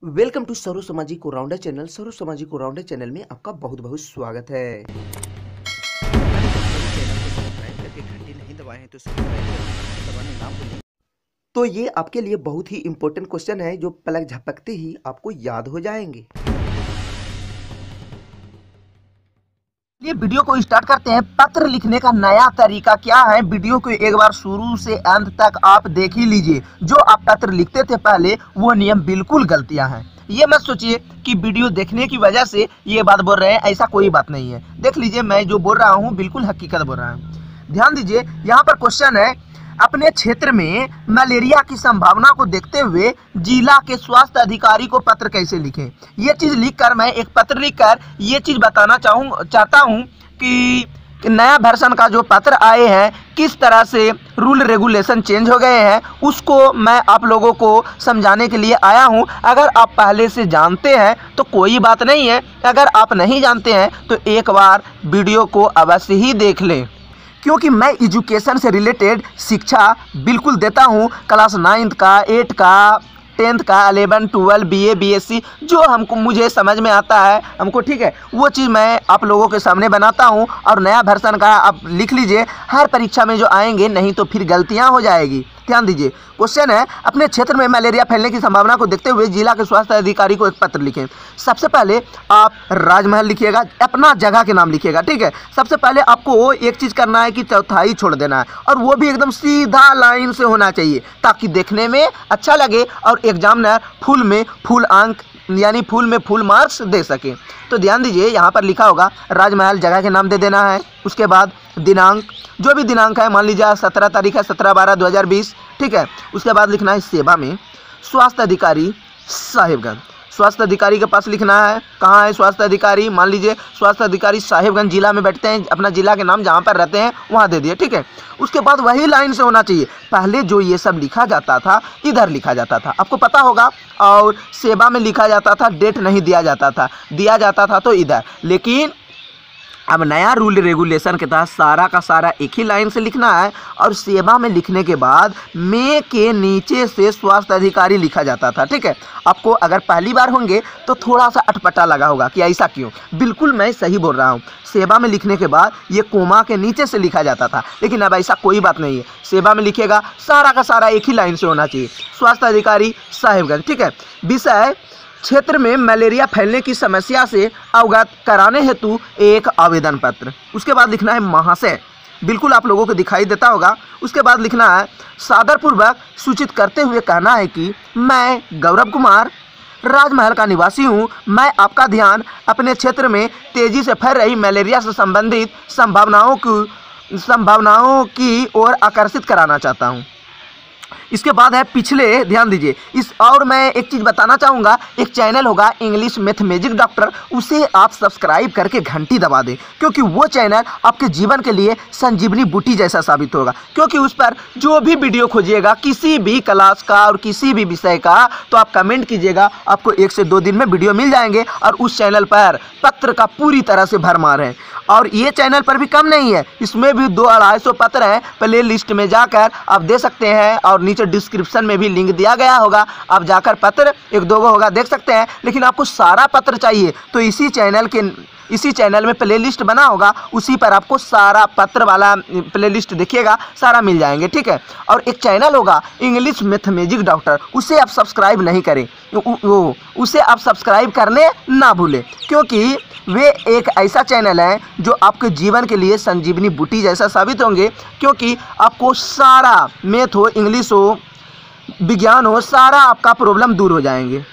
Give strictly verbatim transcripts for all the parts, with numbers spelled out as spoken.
Welcome to serve सामाजिक allrounder channel. सर्व सामाजिक allrounder channel में आपका बहुत बहुत स्वागत है। तो ये आपके लिए बहुत ही इम्पोर्टेंट क्वेश्चन है जो पलक झपकते ही आपको याद हो जाएंगे। ये वीडियो को स्टार्ट करते हैं। पत्र लिखने का नया तरीका क्या है, वीडियो को एक बार शुरू से अंत तक आप देख ही लीजिए। जो आप पत्र लिखते थे पहले वो नियम बिल्कुल गलतियां हैं। ये मत सोचिए कि वीडियो देखने की वजह से ये बात बोल रहे हैं, ऐसा कोई बात नहीं है। देख लीजिए मैं जो बोल रहा हूँ बिल्कुल हकीकत बोल रहा हूँ। ध्यान दीजिए, यहाँ पर क्वेश्चन है, अपने क्षेत्र में मलेरिया की संभावना को देखते हुए जिला के स्वास्थ्य अधिकारी को पत्र कैसे लिखें। ये चीज लिखकर मैं एक पत्र लिखकर ये चीज बताना चाहूँ चाहता हूँ कि नया वर्षन का जो पत्र आए हैं किस तरह से रूल रेगुलेशन चेंज हो गए हैं, उसको मैं आप लोगों को समझाने के लिए आया हूं। अगर आप पहले से जानते हैं तो कोई बात नहीं है, अगर आप नहीं जानते हैं तो एक बार वीडियो को अवश्य ही देख लें, क्योंकि मैं एजुकेशन से रिलेटेड शिक्षा बिल्कुल देता हूं। क्लास नाइन्थ का, एट का, टेंथ का, eleven, twelve, B A, B S C, जो हमको मुझे समझ में आता है हमको, ठीक है, वो चीज़ मैं आप लोगों के सामने बनाता हूं। और नया वर्षन का आप लिख लीजिए, हर परीक्षा में जो आएंगे, नहीं तो फिर गलतियां हो जाएगी। ध्यान दीजिए, क्वेश्चन है, अपने क्षेत्र में मलेरिया फैलने की संभावना को देखते हुए जिला के स्वास्थ्य अधिकारी को एक पत्र लिखें। सबसे पहले आप राजमहल लिखिएगा, अपना जगह के नाम लिखिएगा, ठीक है। सबसे पहले आपको एक चीज़ करना है कि चौथाई छोड़ देना है, और वो भी एकदम सीधा लाइन से होना चाहिए ताकि देखने में अच्छा लगे और एग्जामिनर फुल में फुल अंक यानी फुल में फुल मार्क्स दे सके। तो ध्यान दीजिए, यहाँ पर लिखा होगा राजमहल, जगह के नाम दे देना है। उसके बाद दिनांक, जो भी दिनांक है, मान लीजिए सत्रह तारीख है, सत्रह बारह दो हज़ार बीस, ठीक है। उसके बाद लिखना है सेवा में स्वास्थ्य अधिकारी साहिबगंज। स्वास्थ्य अधिकारी के पास लिखना है, कहाँ है स्वास्थ्य अधिकारी, मान लीजिए स्वास्थ्य अधिकारी साहिबगंज जिला में बैठते हैं, अपना जिला के नाम जहाँ पर रहते हैं वहाँ दे दिए, ठीक है। उसके बाद वही लाइन से होना चाहिए। पहले जो ये सब लिखा जाता था इधर लिखा जाता था, आपको पता होगा, और सेवा में लिखा जाता था, डेट नहीं दिया जाता था, दिया जाता था तो इधर। लेकिन अब नया रूल रेगुलेशन के तहत सारा का सारा एक ही लाइन से लिखना है, और सेवा में लिखने के बाद में के नीचे से स्वास्थ्य अधिकारी लिखा जाता था, ठीक है। आपको अगर पहली बार होंगे तो थोड़ा सा अटपटा लगा होगा कि ऐसा क्यों, बिल्कुल मैं सही बोल रहा हूँ। सेवा में लिखने के बाद ये कोमा के नीचे से लिखा जाता था, लेकिन अब ऐसा कोई बात नहीं है। सेवा में लिखेगा, सारा का सारा एक ही लाइन से होना चाहिए, स्वास्थ्य अधिकारी साहिबगंज, ठीक है। विषय, क्षेत्र में मलेरिया फैलने की समस्या से अवगत कराने हेतु एक आवेदन पत्र। उसके बाद लिखना है महाशय, बिल्कुल आप लोगों को दिखाई देता होगा। उसके बाद लिखना है सादरपूर्वक सूचित करते हुए कहना है कि मैं गौरव कुमार राजमहल का निवासी हूं। मैं आपका ध्यान अपने क्षेत्र में तेजी से फैल रही मलेरिया से संबंधित संभावनाओं की संभावनाओं की ओर आकर्षित कराना चाहता हूं। इसके बाद है पिछले, ध्यान दीजिए इस, और मैं एक चीज़ बताना चाहूँगा, एक चैनल होगा इंग्लिश मैथमेटिक डॉक्टर, उसे आप सब्सक्राइब करके घंटी दबा दें, क्योंकि वो चैनल आपके जीवन के लिए संजीवनी बूटी जैसा साबित होगा। क्योंकि उस पर जो भी वीडियो खोजिएगा किसी भी क्लास का और किसी भी विषय का, तो आप कमेंट कीजिएगा, आपको एक से दो दिन में वीडियो मिल जाएंगे। और उस चैनल पर पत्र का पूरी तरह से भरमार है, और ये चैनल पर भी कम नहीं है, इसमें भी दो अढ़ाई सौ पत्र हैं। प्ले लिस्ट में जाकर आप दे सकते हैं, और नीचे डिस्क्रिप्शन में भी लिंक दिया गया होगा, आप जाकर पत्र एक दो होगा देख सकते हैं। लेकिन आपको सारा पत्र चाहिए तो इसी चैनल के इसी चैनल में प्ले लिस्ट बना होगा, उसी पर आपको सारा पत्र वाला प्ले लिस्ट देखिएगा, सारा मिल जाएंगे, ठीक है। और एक चैनल होगा इंग्लिश मैथमेटिक डॉक्टर, उसे आप सब्सक्राइब नहीं करें, वो उसे आप सब्सक्राइब करने ना भूलें, क्योंकि वे एक ऐसा चैनल है जो आपके जीवन के लिए संजीवनी बूटी जैसा साबित होंगे। क्योंकि आपको सारा मैथ हो, इंग्लिश हो, विज्ञान हो, सारा आपका प्रॉब्लम दूर हो जाएंगे।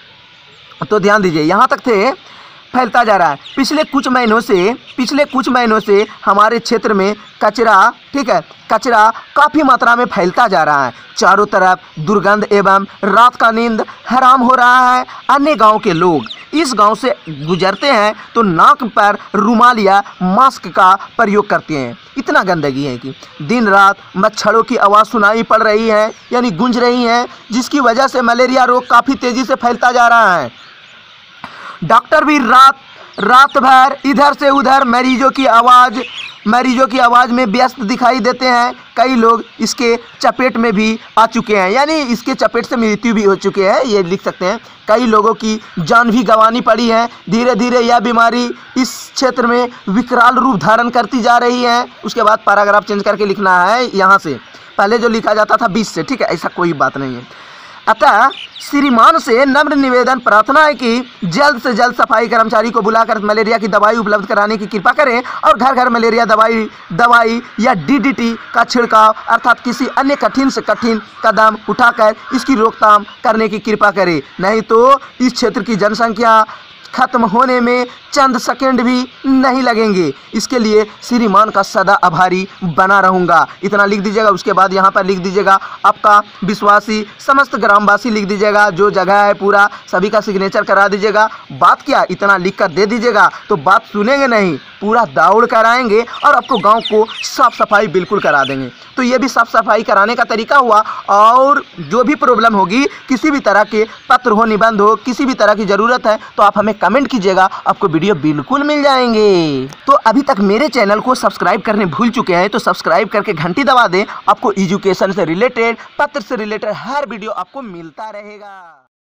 तो ध्यान दीजिए, यहाँ तक थे, फैलता जा रहा है। पिछले कुछ महीनों से पिछले कुछ महीनों से हमारे क्षेत्र में कचरा, ठीक है, कचरा काफ़ी मात्रा में फैलता जा रहा है। चारों तरफ दुर्गंध एवं रात का नींद हराम हो रहा है। अन्य गांव के लोग इस गांव से गुजरते हैं तो नाक पर रुमाल या मास्क का प्रयोग करते हैं। इतना गंदगी है कि दिन रात मच्छरों की आवाज़ सुनाई पड़ रही है, यानी गूंज रही है, जिसकी वजह से मलेरिया रोग काफ़ी तेज़ी से फैलता जा रहा है। डॉक्टर भी रात रात भर इधर से उधर मरीजों की आवाज़ मरीजों की आवाज़ में व्यस्त दिखाई देते हैं। कई लोग इसके चपेट में भी आ चुके हैं, यानी इसके चपेट से मृत्यु भी हो चुके हैं, ये लिख सकते हैं। कई लोगों की जान भी गंवानी पड़ी है। धीरे धीरे यह बीमारी इस क्षेत्र में विकराल रूप धारण करती जा रही है। उसके बाद पैराग्राफ चेंज करके लिखना है, यहाँ से पहले जो लिखा जाता था बीस से, ठीक है, ऐसा कोई बात नहीं है। अतः श्रीमान से नम्र निवेदन प्रार्थना है कि जल्द से जल्द सफाई कर्मचारी को बुलाकर मलेरिया की दवाई उपलब्ध कराने की कृपा करें और घर घर मलेरिया दवाई दवाई या डीडीटी का छिड़काव अर्थात किसी अन्य कठिन से कठिन कदम उठाकर इसकी रोकथाम करने की कृपा करें। नहीं तो इस क्षेत्र की जनसंख्या खत्म होने में चंद सेकंड भी नहीं लगेंगे। इसके लिए श्रीमान का सदा आभारी बना रहूँगा। इतना लिख दीजिएगा। उसके बाद यहाँ पर लिख दीजिएगा आपका विश्वासी समस्त ग्रामवासी लिख दीजिएगा, जो जगह है पूरा सभी का सिग्नेचर करा दीजिएगा। बात क्या, इतना लिख कर दे दीजिएगा तो बात सुनेंगे नहीं, पूरा दौड़ कर आएंगे और आपको गांव को साफ सफाई बिल्कुल करा देंगे। तो ये भी साफ सफाई कराने का तरीका हुआ। और जो भी प्रॉब्लम होगी, किसी भी तरह के पत्र हो, निबंध हो, किसी भी तरह की ज़रूरत है तो आप हमें कमेंट कीजिएगा, आपको वीडियो बिल्कुल मिल जाएंगे। तो अभी तक मेरे चैनल को सब्सक्राइब करने भूल चुके हैं तो सब्सक्राइब करके घंटी दबा दें। आपको एजुकेशन से रिलेटेड, पत्र से रिलेटेड हर वीडियो आपको मिलता रहेगा।